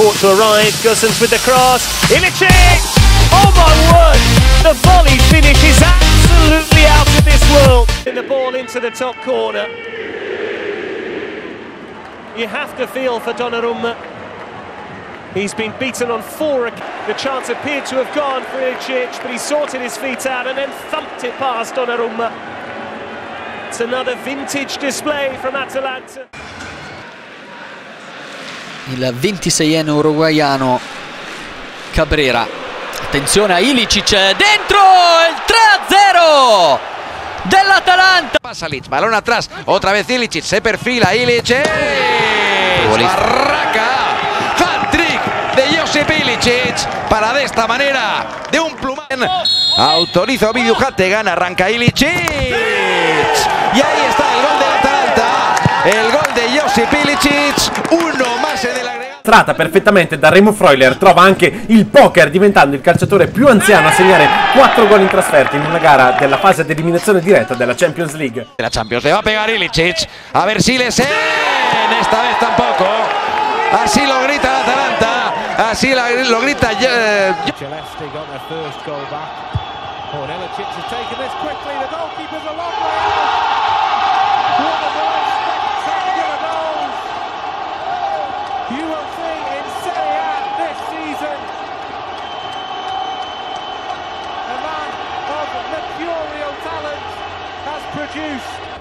thought to arrive. Gosens with the cross. Ilicic! Oh my word! The volley finish is absolutely out of this world. The ball into the top corner. You have to feel for Donnarumma. He's been beaten on 4. The chance appeared to have gone for Ilicic, but he sorted his feet out and then thumped it past Donnarumma. It's another vintage display from Atalanta. Il 26enne uruguaiano Cabrera. Attenzione a Ilicic, dentro il 3-0 dell'Atalanta. Pasa Lic, balón atrás, otra vez Ilicic, se perfila Ilicic. Barraca, hat-trick de Josip Ilicic para de esta manera, de un plumán. Autoriza Ovidiu Jate, gana, arranca Ilicic. Y ahí está el gol del Atalanta, el gol de Josip Ilicic, uno más en el agregado. Tratta perfettamente da Remo Freuler, trova anche il poker diventando il calciatore più anziano a segnare 4 gol in trasferta in una gara della fase di eliminazione diretta della Champions League. La Champions le va a pegar Ilicic, a ver si le esta vez tampoco, así lo grita el Atalanta, así lo grita You will see in Serie A this season a man of mercurial talent has produced